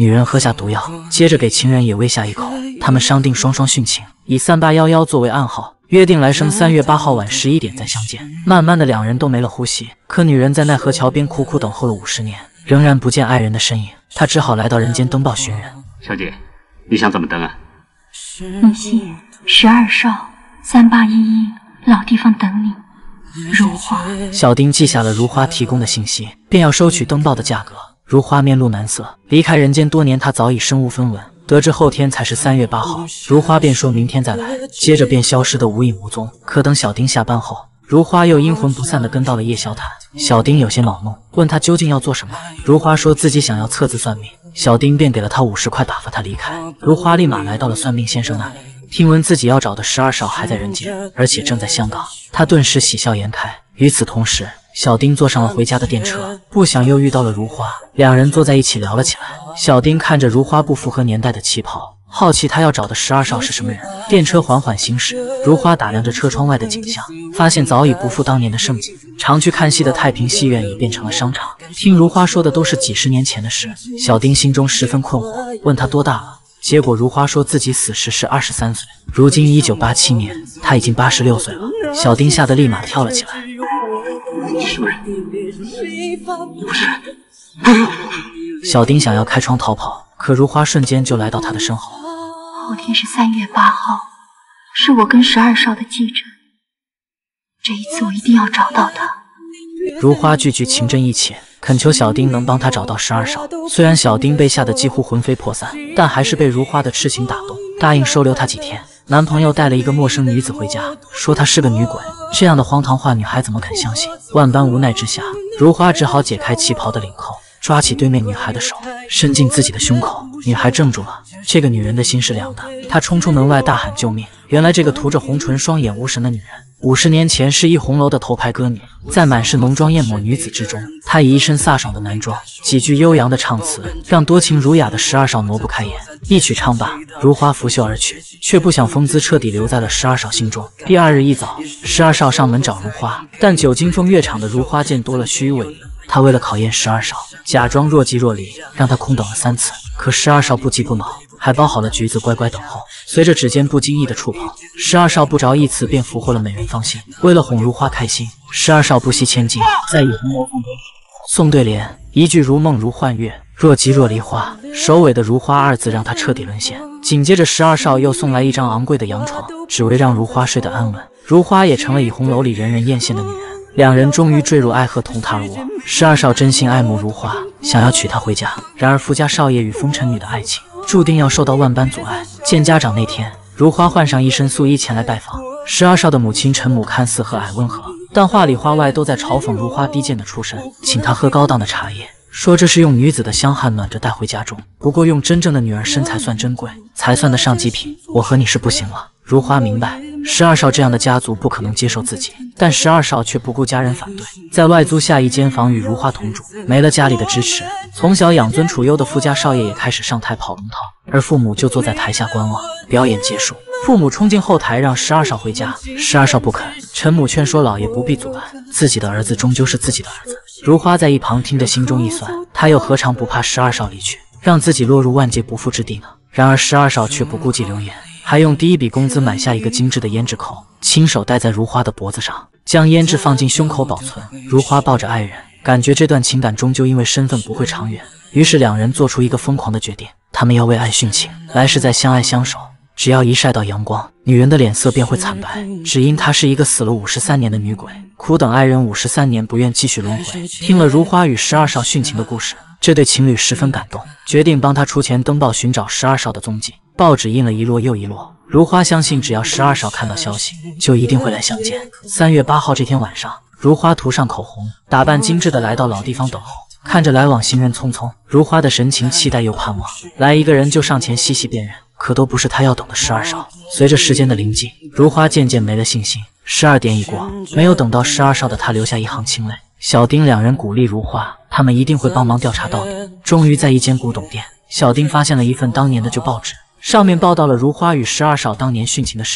女人喝下毒药，接着给情人也喂下一口。他们商定双双殉情，以3811作为暗号，约定来生3月8号晚11点再相见。慢慢的，两人都没了呼吸。可女人在奈何桥边苦苦等候了50年，仍然不见爱人的身影。她只好来到人间登报寻人。 小姐，你想怎么登啊？ 你信12少3811，老地方等你。如花。 小丁记下了如花提供的信息，便要收取登报的价格。如花面露难色，离开人间多年，她早已身无分文。得知后天才是3月8号，如花便说明天再来，接着便消失得无影无踪。可等小丁下班后，如花又阴魂不散地跟到了夜宵摊。小丁有些恼怒，问他究竟要做什么。如花说自己想要测字算命，小丁便给了他50块，打发他离开。如花立马来到了算命先生那里，听闻自己要找的12少还在人间，而且正在香港，他顿时喜笑颜开。与此同时，小丁坐上了回家的电车，不想又遇到了如花，两人坐在一起聊了起来。小丁看着如花不符合年代的旗袍，好奇他要找的12少是什么人。电车缓缓行驶，如花打量着车窗外的景象，发现早已不复当年的盛景。常去看戏的太平戏院已变成了商场，听如花说的都是几十年前的事。小丁心中十分困惑，问他多大了。结果如花说自己死时是23岁，如今1987年，他已经86岁了。小丁吓得立马跳了起来。 你是不是？你不是？ 小丁想要开窗逃跑，可如花瞬间就来到他的身后。 后天是3月8号，是我跟12少的忌诊。这一次我一定要找到他。 如花句句情真意切，恳求小丁能帮他找到12少。虽然小丁被吓得几乎魂飞魄散，但还是被如花的痴情打动，答应收留她几天。男朋友带了一个陌生女子回家，说她是个女鬼。这样的荒唐话，女孩怎么肯相信？万般无奈之下，如花只好解开旗袍的领扣，抓起对面女孩的手，伸进自己的胸口。女孩怔住了，这个女人的心是凉的。她冲出门外大喊救命。原来这个涂着红唇、双眼无神的女人，50年前是一红楼的头牌歌女，在满是浓妆艳抹女子之中，她以一身飒爽的男装，几句悠扬的唱词，让多情儒雅的12少挪不开眼。一曲唱罢，如花拂袖而去，却不想风姿彻底留在了12少心中。第2日一早，12少上门找如花，但久经风月场的如花见多了虚伪。他为了考验12少，假装若即若离，让他空等了3次。可12少不急不恼，还包好了橘子，乖乖等候。随着指尖不经意的触碰，12少不着一词便俘获了美人芳心。为了哄如花开心，12少不惜千金，在以红楼凤送对联，一句如梦如幻月，若即若离花。首尾的如花2字让他彻底沦陷。紧接着12少又送来一张昂贵的洋床，只为让如花睡得安稳。如花也成了以红楼里人人艳羡的女人。两人终于坠入爱河，同榻而卧。12少真心爱慕如花，想要娶她回家。然而富家少爷与风尘女的爱情注定要受到万般阻碍。见家长那天，如花换上一身素衣前来拜访。12少的母亲陈母看似和蔼温和，但话里话外都在嘲讽如花低贱的出身，请她喝高档的茶叶，说这是用女子的香汗暖着带回家中。不过用真正的女儿身才算珍贵，才算得上极品。我和你是不行了。如花明白12少这样的家族不可能接受自己，但12少却不顾家人反对，在外租下一间房与如花同住。没了家里的支持，从小养尊处优的富家少爷也开始上台跑龙套，而父母就坐在台下观望。表演结束，父母冲进后台让12少回家，12少不肯。陈母劝说老爷不必阻拦，自己的儿子终究是自己的儿子。如花在一旁听着，心中一酸，他又何尝不怕12少离去，让自己落入万劫不复之地呢？然而12少却不顾忌流言，还用第一笔工资买下一个精致的胭脂扣，亲手戴在如花的脖子上，将胭脂放进胸口保存。如花抱着爱人，感觉这段情感终究因为身份不会长远，于是两人做出一个疯狂的决定，他们要为爱殉情，来世再相爱相守。只要一晒到阳光，女人的脸色便会惨白，只因她是一个死了53年的女鬼，苦等爱人53年，不愿继续轮回。听了如花与12少殉情的故事，这对情侣十分感动，决定帮他出钱登报寻找12少的踪迹。报纸印了一摞又一摞，如花相信只要12少看到消息，就一定会来相见。3月8号这天晚上，如花涂上口红，打扮精致的来到老地方等候。看着来往行人匆匆，如花的神情期待又盼望。来一个人就上前细细辨认，可都不是他要等的12少。随着时间的临近，如花渐渐没了信心。12点已过，没有等到12少的他流下一行清泪。小丁两人鼓励如花，他们一定会帮忙调查到底。终于在一间古董店，小丁发现了一份当年的旧报纸，上面报道了如花与12少当年殉情的事件。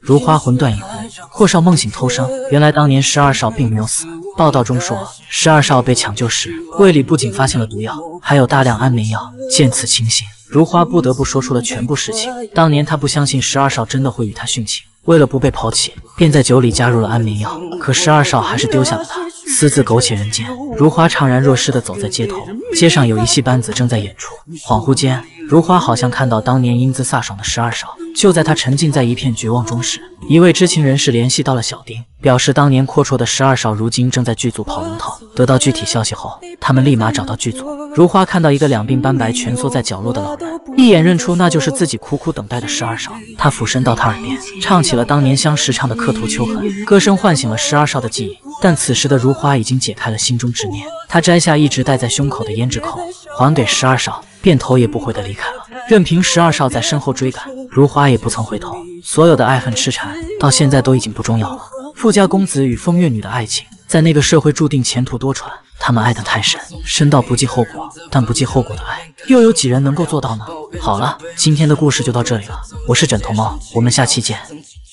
如花魂断影魂，霍少梦醒偷生。原来当年12少并没有死。报道中说，12少被抢救时，胃里不仅发现了毒药，还有大量安眠药。见此情形，如花不得不说出了全部实情。当年他不相信12少真的会与他殉情，为了不被抛弃，便在酒里加入了安眠药。可12少还是丢下了他，私自苟且人间。如花怅然若失地走在街头，街上有一戏班子正在演出。恍惚间，如花好像看到当年英姿飒爽的12少。就在他沉浸在一片绝望中时，一位知情人士联系到了小丁，表示当年阔绰的12少如今正在剧组跑龙套。得到具体消息后，他们立马找到剧组。如花看到一个两鬓斑白蜷缩在角落的老人，一眼认出那就是自己苦苦等待的12少。他俯身到他耳边，唱起了当年相识唱的《刻图秋痕》，歌声唤醒了12少的记忆。但此时的如花已经解开了心中执念，她摘下一直戴在胸口的胭脂扣，还给12少，便头也不回地离开了，任凭12少在身后追赶。如花也不曾回头，所有的爱恨痴缠到现在都已经不重要了。富家公子与风月女的爱情，在那个社会注定前途多舛。他们爱得太深，深到不计后果，但不计后果的爱，又有几人能够做到呢？好了，今天的故事就到这里了，我是枕头猫，我们下期见。